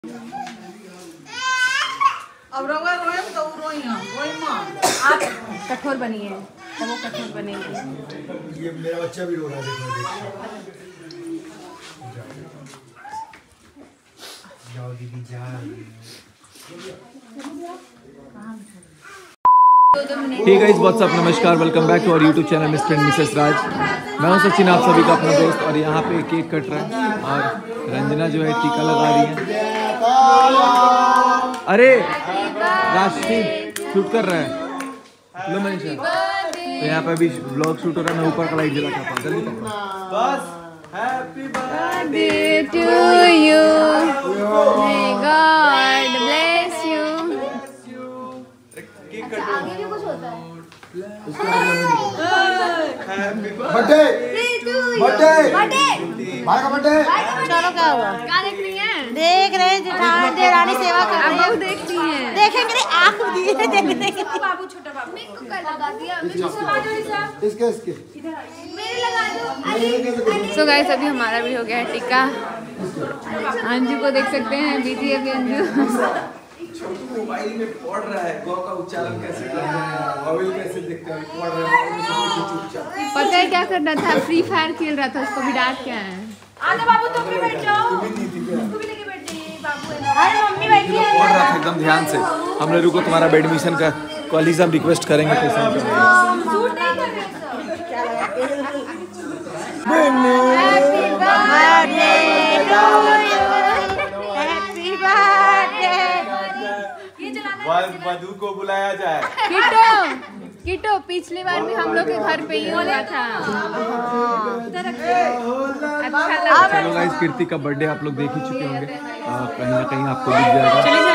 अब रोए रोए तो रोई माँ आप कठोर बनिए तो वो कठोर बनेगी। ये मेरा बच्चा भी रो रहा है, देखो जाओ दीदी जाओ। हे गाइस व्हाट्स अप, नमस्कार, welcome back to our YouTube channel Mr and Mrs Raj. मैं हूं सचिन, आप सभी का अपना दोस्त। और यहाँ पे केक कट रहा है और रंजना जो है टीका लगा रही है। अरे राशि शूट कर रहा है, लो मनीषा। तो यहाँ पे अभी व्लॉग शूट हो रहा है, मैं ऊपर का लाइट जला के जल्दी करो बस। Happy birthday to you, may God bless you. आगे भी कुछ होता है। बर्थडे बर्थडे भाई का बर्थडे। चलो क्या हुआ? क्या देख रही हैं? देख रहे देरानी सेवा कर रही है। देखती हैं। देखेंगे रे आँख दिए देख बाबू छोटा बाबू मेरे को कर लगा दिया। इसके इसके मेरे लगा दो। सो गाइस अभी हमारा भी हो गया है टिक्का। अंजू को देख सकते हैं, बीती अभी अंजू छोटू मोबाइल में पढ़ रहा है गौ का उच्चारण कैसे करना है, वॉवेल कैसे देखते हैं, पढ़ रहा है। पता है क्या करना था? फ्री फायर खेल रहा था, उसको भी डांट के आए हैं। आजा बाबू तुम भी बैठ जाओ। तुम भी लेके बैठ जाइए बाबू। अरे मम्मी बैठी है। पढ़ रहा था एकदम ध्यान से। हमने रुको तुम्हारा एडमिशन का कॉलेज हम रिक्वेस्ट करेंगे सूट नहीं कर रहे वधू को बुलाया जाए। किटो पिछली बार भी हम लोग के घर पे ही हुआ था। चलो गाइस, कीर्ति का बर्थडे आप लोग देख ही चुके होंगे, कहीं ना कहीं आपको दिख जाएगा।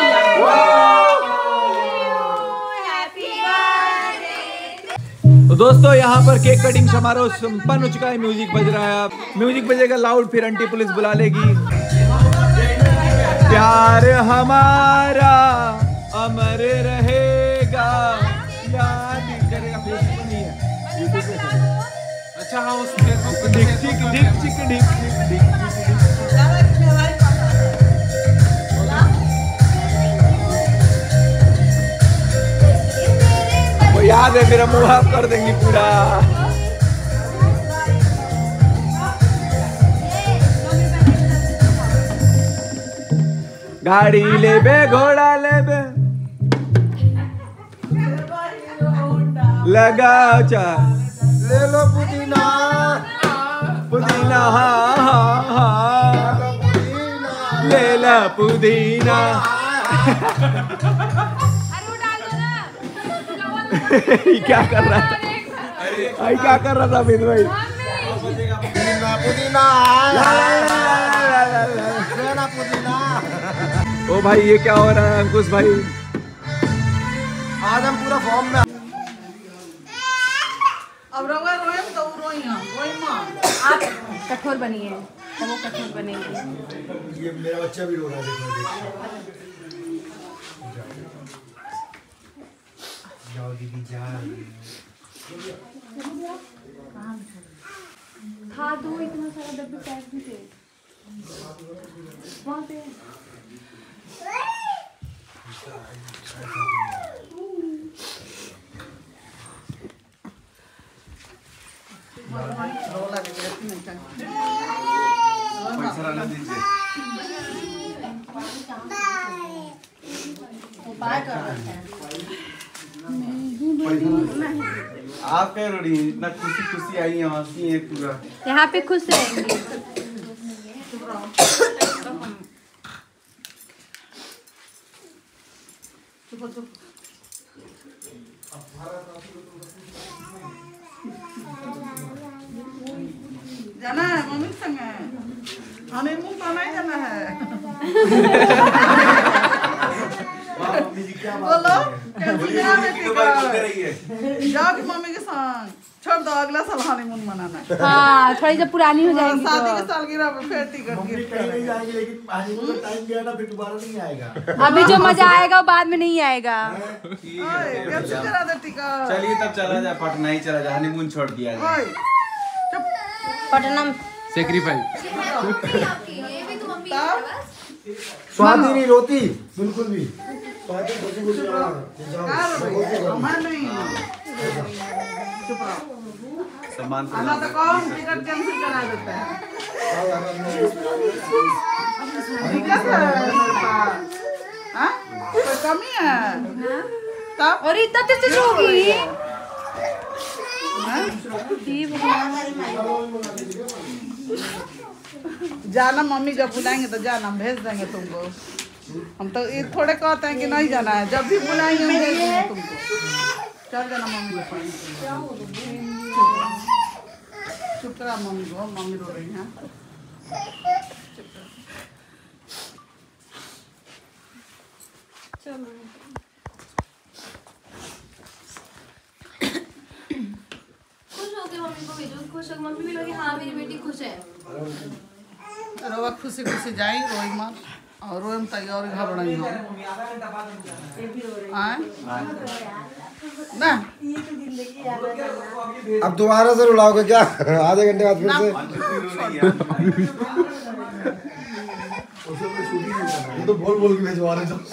तो दोस्तों यहाँ पर केक कटिंग समारोह संपन्न हो चुका है। म्यूजिक बज रहा है, म्यूजिक बजेगा लाउड, फिर आंटी पुलिस बुला लेगी। प्यार हमारा अमर रहेगा, याद करेगा। फेसबुक नहीं है, यूट्यूब पे। अच्छा हाँ, उस फेसबुक पे दिख। वो याद है, मेरा मुंह आप कर देंगी पूरा। गाड़ी लेबे घोड़ा लेबे लगाओ चार, ले लो पुदीना पुदीना ले ला पुदीना। क्या कर रहा था? क्या कर रहा था अमित भाई? पुदीना पुदीना। ओ भाई ये क्या हो रहा है अंकुश भाई? आज हम पूरा फॉर्म में। अब रोए रोए तो रोई माँ आप कठोर बनिए तो वो कठोर बनेगी। ये मेरा बच्चा भी रो रहा है, देखो जाओ दीदी जाओ। खा दो, इतना सारा डब्बे पैक भी थे वहाँ पे। आप कह रही इतना खुशी खुशी आई है, हंसी है पूरा। यहाँ पे खुश रहेंगे। जाना है मम्मी संग हनीमून तो नहीं जाना है। बोलो जाओ कि मम्मी के संग छोड़ दो, अगला साल हनीमून मनाना है। हाँ थोड़ी जब पुरानी हो जाएगी शादी के सालगिरह पे फिर टिकट गिफ्ट नहीं जाएंगे, लेकिन हनीमून का टाइम गया ना, फिर दोबारा नहीं आएगा। अभी जो मजा आएगा वो बाद में नहीं आएगा। कैसे करा दे टिकट? चलिए तब चला जाए, पटना ही चला जाए, हनीमून छोड़ दिया जाए। पटना सेक्रीफाइस। स्वाति नहीं रोती बिल्कुल भी। स्वाति खुशी खुशी हमारा नहीं चुप रहो। सम्मान आना तो कौन टिकट कैंसिल करा देता है। टिकट है मेरे पास। हाँ? कोई कमी है? तब और इतना तेज होगी। जाना मम्मी जब बुलाएंगे तो जाना, हम भेज देंगे तुमको। हम तो ये थोड़े कहते हैं कि नहीं जाना है, जब भी बुलाएंगे हम भेज देंगे तुमको। चल जाना मम्मी के पास। चुप करा मम्मी को, मम्मी रो रही है। चलो खुश हो के मम्मी को भेजो, खुश हो मम्मी भी लगे हाँ मेरी बेटी खुश है। रोवा खुशी खुशी जाई, रोई मत और रोए में तैयार घबराई हो। आए ना अब दोबारा से रुलाओगे क्या? आधे घंटे बाद फिर से? ये तो बोल बोल के भेजवा रहे हो।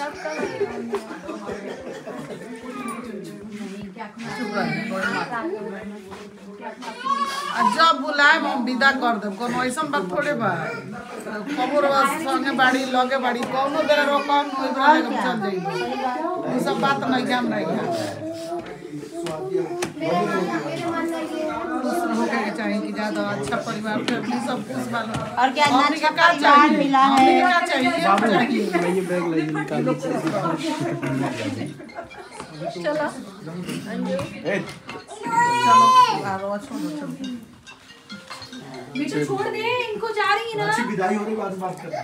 जब बुलाए हम विदा कर देब, कोनो ऐसा बात थोड़े बा। कबूर संगे बाड़ी लगे बाड़ी कौनो बेरा रो कौन ओइ बेरा लेके चल जाइबो। ई सब बात नहीं के हम नहीं है। खुश होके के चाहिए कि ज्यादा अच्छा परिवार फैमिली सब खुश बालो। और क्या हमनी के का चाहिए? हमनी के का चाहिए? ये बैग ले निकाल। चलो चलो आरो छोड़ो छोड़ो। बेटा छोड़ दे इनको, जा रही है ना। अच्छी विदाई होने के बाद बात करना।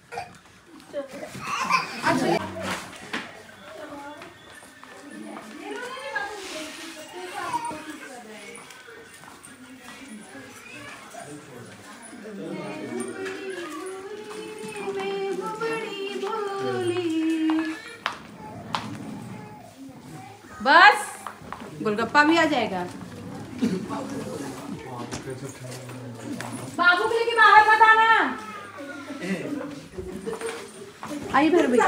बस गोलगप्पा भी आ जाएगा। बाबू के लेके बाहर मत आना। आइए फिर भैया।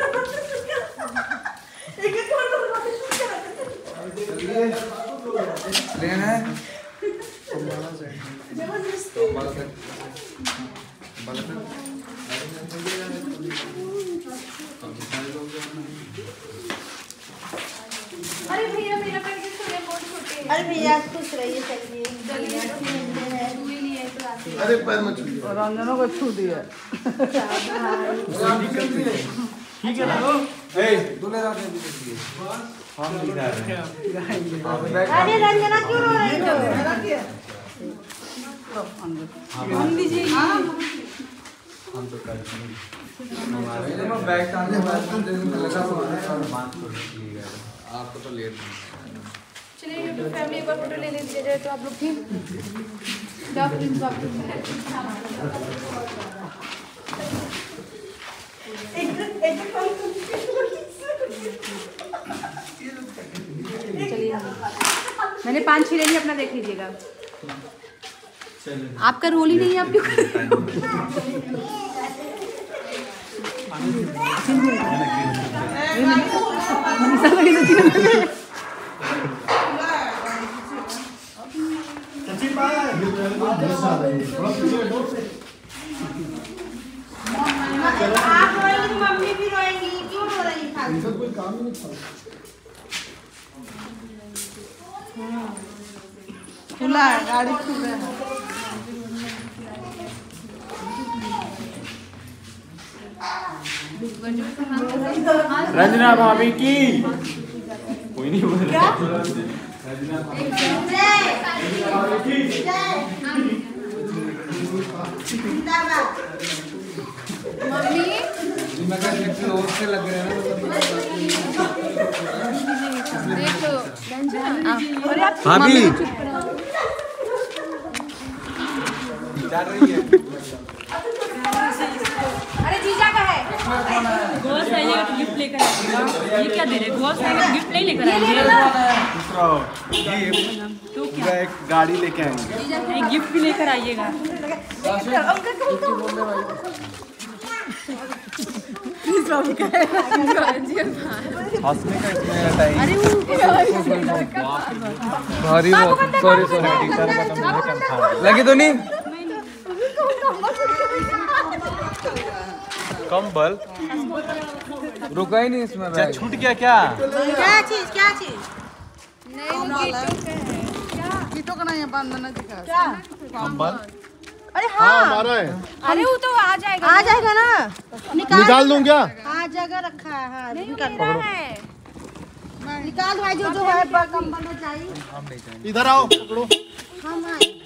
लेना है अरे भैया मेरा पैकेट छोटे बहुत छोटे। अरे भैया खुश रहिए, चलिए अरे पैर मत छूइए। रंजनों को छू दिया। ठीक है ना? दूल्हे रात में भी देखिए हम दिखा रहे हैं। अरे रंजना क्यों रो रही हो? हम दीजिए। हम तो कर हमारे में बैग टांगने के बाद तुम जैसे लगा हुआ है आपको तो लेट चलिए यूट्यूब फैमिली एक बार फोटो ले लीजिए जाए तो आप लोग भी जाओ प्लीज बाथरूम में। चलिए मैंने 5-6 ले लिया, अपना देख लीजिएगा। आपका रोल ही नहीं है, आप क्यों कर रहे हो? आप रोएंगी मम्मी भी रोएंगी, क्यों रो रही है? कोई काम ही नहीं था। खुला है, गाड़ी खुल रहा है। रंजना भाभी की कोई नहीं बोल रहा। मम्मी से लग रहे हैं देख लो अरे आप भाभी जा रही है। अरे जीजा का है। गोवा से आइए तो गिफ्ट लेकर आइएगा। ये क्या दे रहे? गोवा से आइए तो गिफ्ट नहीं लेकर आएंगे दूसरा तो क्या? पूरा एक गाड़ी लेके आएंगे। नहीं, गिफ्ट भी लेकर आइएगा। प्लीज बाबू कहे हंसने का इसमें टाइम सॉरी लगी तो नहीं कंबल रुका ही नहीं इसमें बैग। छूट गया क्या क्या चीज कीटों का नहीं बांधना दिखा क्या कंबल अरे हाँ हमारा है। अरे वो तो आ जाएगा ना निकाल दूं क्या? हाँ जगह रखा है हाँ निकाल है निकाल भाई जो है कंबल में चाहिए इधर आओ पकड़ो। हम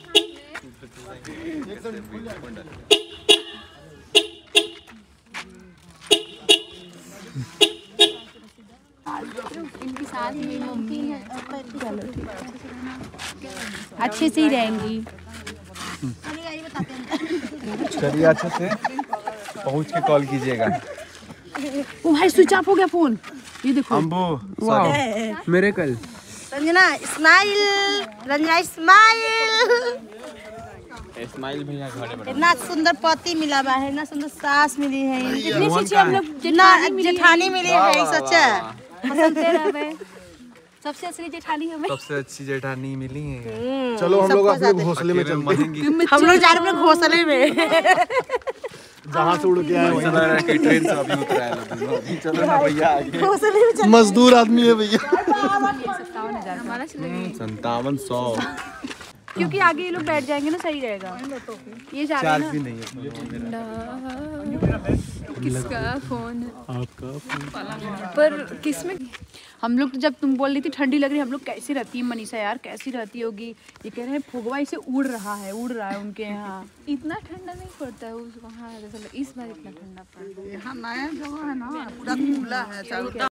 इनके साथ मेरी मम्मी है। अच्छे से ही रहेंगी। चलिए अच्छे से पहुंच के कॉल कीजिएगा। ओ भाई स्विच ऑफ हो गया फोन। ये देखो अम्बू सॉरी मेरे कल रंजना स्माइल इस्माइल भैया घरे बैठे इतना सुंदर पति मिला बा है इतना सुंदर सास मिली है इतनी चीजें हम लोग जितना जेठानी मिली है सोचा सबसे असली जेठानी हमें सबसे अच्छी जेठानी मिली है। चलो हम लोग अपने घोंसले में चलते हैं। हम लोग जा रहे हैं घोंसले में जहाँ से उड़ के आए वहीं। चला रहा है कि ट्रेन से अभी उतरा है लोग। चलो ना भैया आगे। घोंसले में चल मजदूर आदमी है भैया। 5700 क्योंकि आगे ये लोग बैठ जाएंगे ना सही रहेगा। ये जा रहे चार्ज हैं भी नहीं है ना। किसका फोन है? आपका फोन। पर किसमें हम लोग तो जब तुम बोल रही थी ठंडी लग रही है हम लोग कैसी रहती है मनीषा यार कैसी रहती होगी। ये कह रहे हैं फुगवा इसे उड़ रहा है उनके यहाँ। इतना ठंडा नहीं पड़ता है उस वहाँ इस बार इतना ठंडा पड़ा। यहाँ नया जगह है ना पूरा खुला है चारों